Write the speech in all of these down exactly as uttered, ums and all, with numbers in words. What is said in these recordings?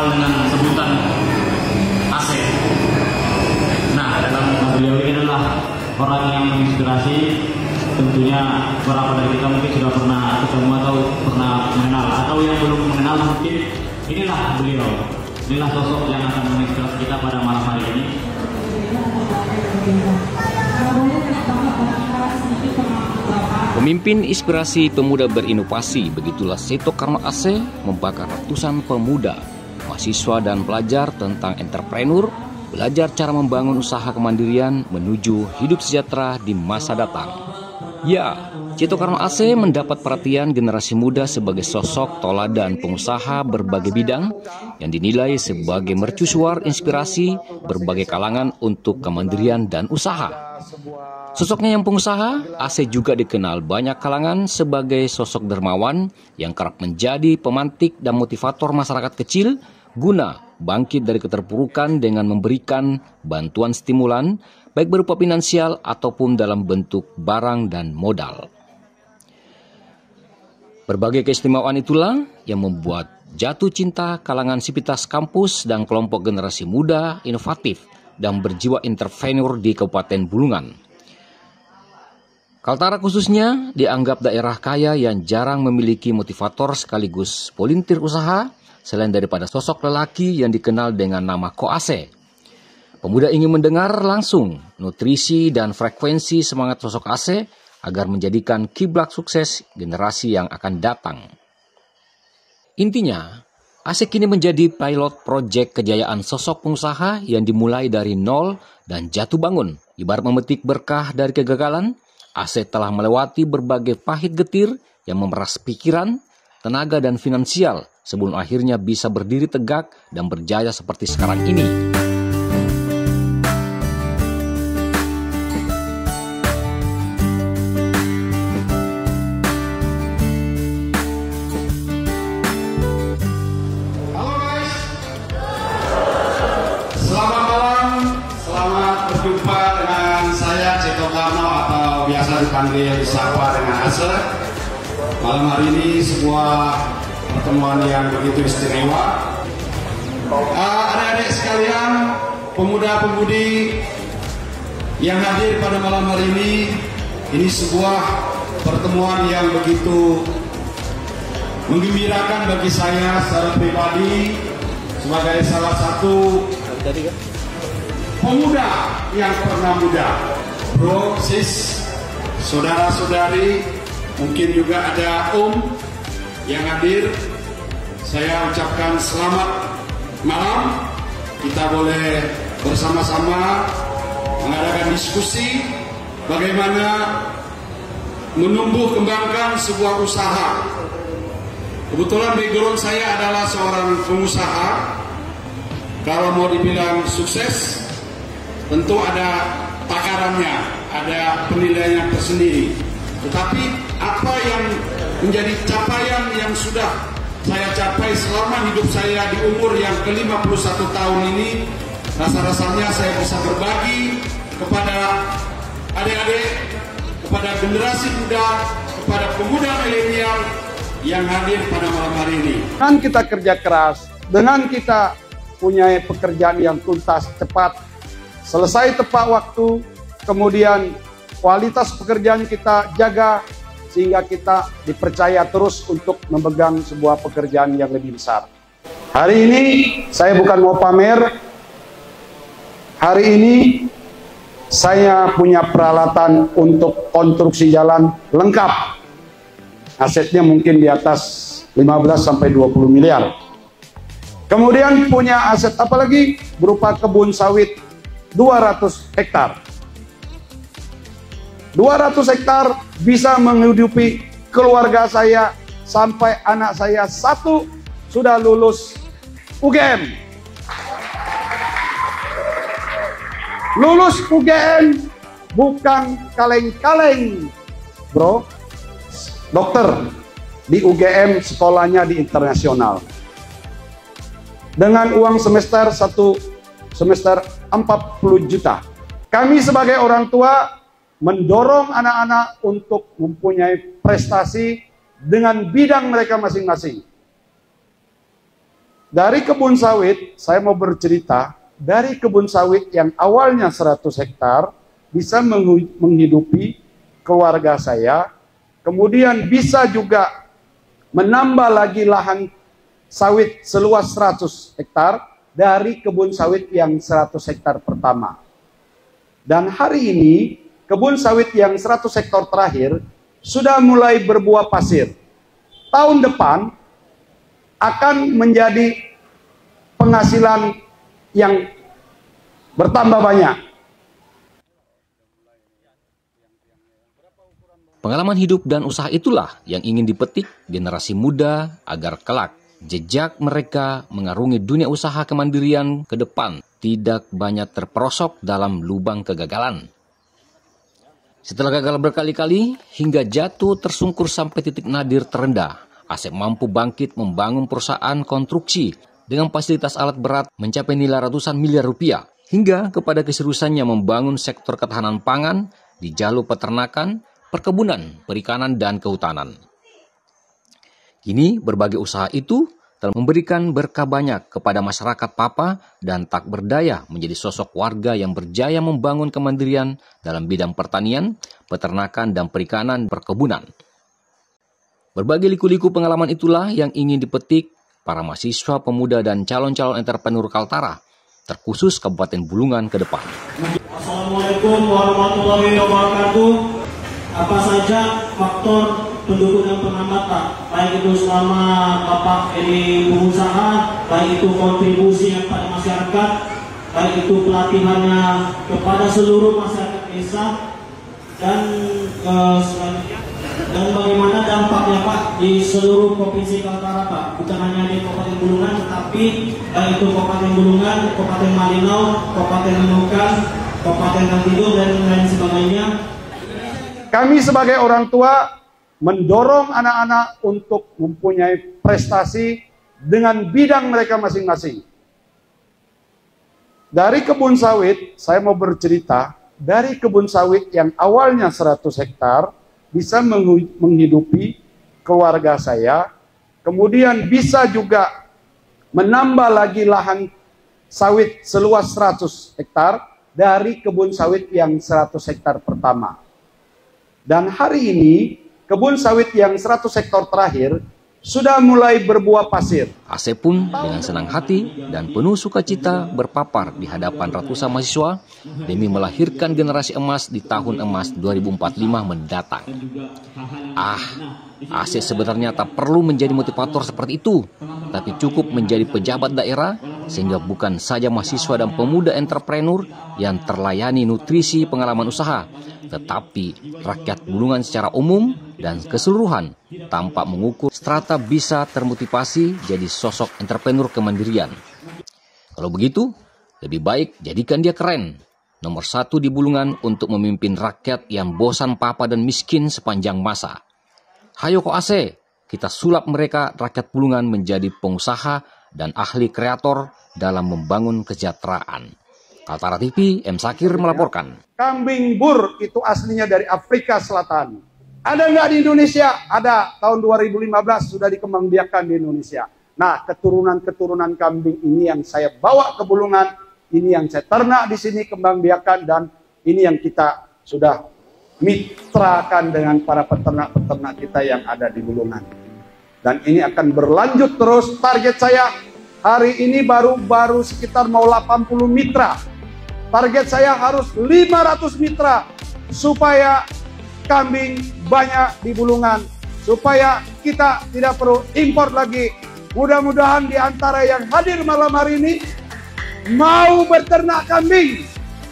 dikenal dengan sebutan A C. Nah, dalam beliau ini adalah orang yang menginspirasi. Tentunya beberapa dari kita mungkin sudah pernah ketemu atau pernah mengenal, atau yang belum mengenal mungkin inilah beliau. Inilah sosok yang akan menginspirasi kita pada malam hari ini. Pemimpin inspirasi pemuda berinovasi, begitulah Seto Karno A C membakar ratusan pemuda, mahasiswa dan pelajar tentang entrepreneur, belajar cara membangun usaha kemandirian menuju hidup sejahtera di masa datang. Ya, Seto Karno A C mendapat perhatian generasi muda sebagai sosok toladan pengusaha berbagai bidang yang dinilai sebagai mercusuar inspirasi berbagai kalangan untuk kemandirian dan usaha. Sosoknya yang pengusaha, A C juga dikenal banyak kalangan sebagai sosok dermawan yang kerap menjadi pemantik dan motivator masyarakat kecil guna bangkit dari keterpurukan dengan memberikan bantuan stimulan baik berupa finansial ataupun dalam bentuk barang dan modal. Berbagai keistimewaan itulah yang membuat jatuh cinta kalangan sivitas kampus dan kelompok generasi muda inovatif dan berjiwa entrepreneur di Kabupaten Bulungan. Kaltara khususnya dianggap daerah kaya yang jarang memiliki motivator sekaligus volintir usaha selain daripada sosok lelaki yang dikenal dengan nama Ko A C. Pemuda ingin mendengar langsung nutrisi dan frekuensi semangat sosok A C agar menjadikan kiblat sukses generasi yang akan datang. Intinya, A C kini menjadi pilot proyek kejayaan sosok pengusaha yang dimulai dari nol dan jatuh bangun. Ibarat memetik berkah dari kegagalan, A C telah melewati berbagai pahit getir yang memeras pikiran, tenaga dan finansial sebelum akhirnya bisa berdiri tegak dan berjaya seperti sekarang ini. Berjumpa dengan saya Seto Karno atau biasa dipanggil disapa dengan A C. Malam hari ini sebuah pertemuan yang begitu istimewa. Uh, adik-adik sekalian, pemuda-pemudi yang hadir pada malam hari ini, ini sebuah pertemuan yang begitu menggembirakan bagi saya secara pribadi sebagai salah satu pemuda yang pernah muda. Bro, sis, saudara-saudari, mungkin juga ada om yang hadir. Saya ucapkan selamat malam. Kita boleh bersama-sama mengadakan diskusi bagaimana menumbuh kembangkan sebuah usaha. Kebetulan background saya adalah seorang pengusaha. Kalau mau dibilang sukses, tentu ada takarannya, ada penilaian tersendiri. Tetapi apa yang menjadi capaian yang sudah saya capai selama hidup saya di umur yang ke lima puluh satu tahun ini, rasa-rasanya saya bisa berbagi kepada adik-adik, kepada generasi muda, kepada pemuda milenial yang hadir pada malam hari ini. Dengan kita kerja keras, dengan kita punya pekerjaan yang tuntas, cepat, selesai tepat waktu, kemudian kualitas pekerjaan kita jaga, sehingga kita dipercaya terus untuk memegang sebuah pekerjaan yang lebih besar. Hari ini saya bukan mau pamer, hari ini saya punya peralatan untuk konstruksi jalan lengkap. Asetnya mungkin di atas lima belas sampai dua puluh miliar. Kemudian punya aset apa lagi? Berupa kebun sawit dua ratus hektar. dua ratus hektar bisa menghidupi keluarga saya sampai anak saya satu sudah lulus U G M. Lulus U G M bukan kaleng-kaleng, bro. Dokter di U G M, sekolahnya di internasional. Dengan uang semester satu semester empat puluh juta. Kami sebagai orang tua mendorong anak-anak untuk mempunyai prestasi dengan bidang mereka masing-masing. Dari kebun sawit, saya mau bercerita, dari kebun sawit yang awalnya seratus hektar, bisa menghidupi keluarga saya, kemudian bisa juga menambah lagi lahan sawit seluas seratus hektar dari kebun sawit yang seratus hektar pertama. Dan hari ini, kebun sawit yang seratus hektar terakhir sudah mulai berbuah pasir. Tahun depan akan menjadi penghasilan yang bertambah banyak. Pengalaman hidup dan usaha itulah yang ingin dipetik generasi muda agar kelak jejak mereka mengarungi dunia usaha kemandirian ke depan tidak banyak terperosok dalam lubang kegagalan. Setelah gagal berkali-kali hingga jatuh tersungkur sampai titik nadir terendah, Asep mampu bangkit membangun perusahaan konstruksi dengan fasilitas alat berat mencapai nilai ratusan miliar rupiah, hingga kepada keseriusannya membangun sektor ketahanan pangan di jalur peternakan, perkebunan, perikanan, dan kehutanan. Kini berbagai usaha itu telah memberikan berkah banyak kepada masyarakat Papa dan tak berdaya menjadi sosok warga yang berjaya membangun kemandirian dalam bidang pertanian, peternakan, dan perikanan perkebunan. Berbagai liku-liku pengalaman itulah yang ingin dipetik para mahasiswa, pemuda, dan calon-calon entrepreneur Kaltara, terkhusus Kabupaten Bulungan ke depan. Assalamualaikum warahmatullahi wabarakatuh. Apa saja faktor pendukung dan pengamat Pak, baik itu selama Bapak ini berusaha, baik itu kontribusi yang pada masyarakat, baik itu pelatihannya kepada seluruh masyarakat desa, dan eh, selanjutnya dan bagaimana dampaknya Pak di seluruh provinsi Kaltara Pak, bukan hanya di Kabupaten Bulungan, tetapi baik itu Kabupaten Bulungan, Kabupaten Malinau, Kabupaten Nunukan, Kabupaten Kantidung, dan lain sebagainya. Kami sebagai orang tua mendorong anak-anak untuk mempunyai prestasi dengan bidang mereka masing-masing. Dari kebun sawit, saya mau bercerita, dari kebun sawit yang awalnya seratus hektar, bisa menghidupi keluarga saya, kemudian bisa juga menambah lagi lahan sawit seluas seratus hektar dari kebun sawit yang seratus hektar pertama. Dan hari ini, kebun sawit yang seratus hektar terakhir sudah mulai berbuah pasir. Asep pun dengan senang hati dan penuh sukacita berpapar di hadapan ratusan mahasiswa demi melahirkan generasi emas di tahun emas dua ribu empat puluh lima mendatang. Ah, Asep sebenarnya tak perlu menjadi motivator seperti itu, tapi cukup menjadi pejabat daerah sehingga bukan saja mahasiswa dan pemuda entrepreneur yang terlayani nutrisi pengalaman usaha, tetapi rakyat Bulungan secara umum dan keseluruhan tanpa mengukur strata bisa termotivasi jadi sosok entrepreneur kemandirian. Kalau begitu, lebih baik jadikan dia keren, nomor satu di Bulungan untuk memimpin rakyat yang bosan papa dan miskin sepanjang masa. Hayo Ko Ase, kita sulap mereka rakyat Bulungan menjadi pengusaha dan ahli kreator dalam membangun kesejahteraan. Kaltara T V, M. Sakir melaporkan. Kambing bur itu aslinya dari Afrika Selatan. Ada nggak di Indonesia? Ada. Tahun dua ribu lima belas sudah dikembangbiakkan di Indonesia. Nah, keturunan-keturunan kambing ini yang saya bawa ke Bulungan, ini yang saya ternak di sini kembangbiakan, dan ini yang kita sudah mitrakan dengan para peternak-peternak kita yang ada di Bulungan. Dan ini akan berlanjut terus. Target saya hari ini baru baru sekitar mau delapan puluh mitra. Target saya harus lima ratus mitra supaya kambing banyak di Bulungan, supaya kita tidak perlu impor lagi. Mudah-mudahan di antara yang hadir malam hari ini mau berternak kambing.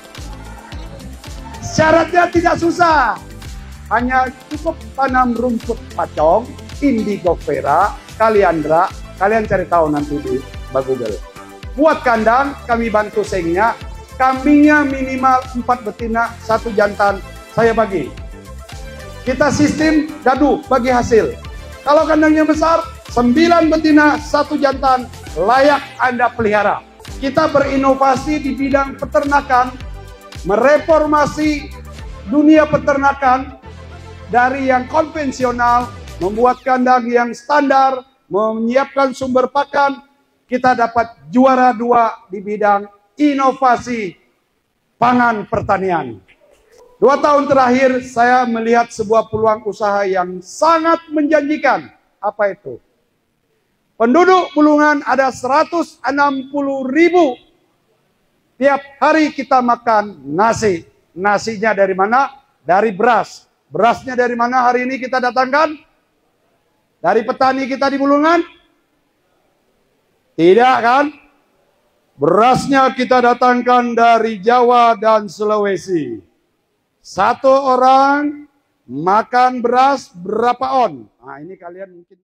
Syaratnya tidak susah, hanya cukup tanam rumput pacong, indigo vera, kaliandra. Kalian cari tahu nanti di Google. Buat kandang, kami bantu sengnya. Kambingnya minimal empat betina, satu jantan. Saya bagi. Kita sistem gaduh bagi hasil. Kalau kandangnya besar, sembilan betina, satu jantan, layak Anda pelihara. Kita berinovasi di bidang peternakan, mereformasi dunia peternakan dari yang konvensional, membuat kandang yang standar, menyiapkan sumber pakan, kita dapat juara dua di bidang inovasi pangan pertanian. Dua tahun terakhir saya melihat sebuah peluang usaha yang sangat menjanjikan. Apa itu? Penduduk Bulungan ada seratus enam puluh ribu. Tiap hari kita makan nasi. Nasinya dari mana? Dari beras. Berasnya dari mana hari ini kita datangkan? Dari petani kita di Bulungan? Tidak kan? Berasnya kita datangkan dari Jawa dan Sulawesi. Satu orang makan beras berapa on? Nah, ini kalian mungkin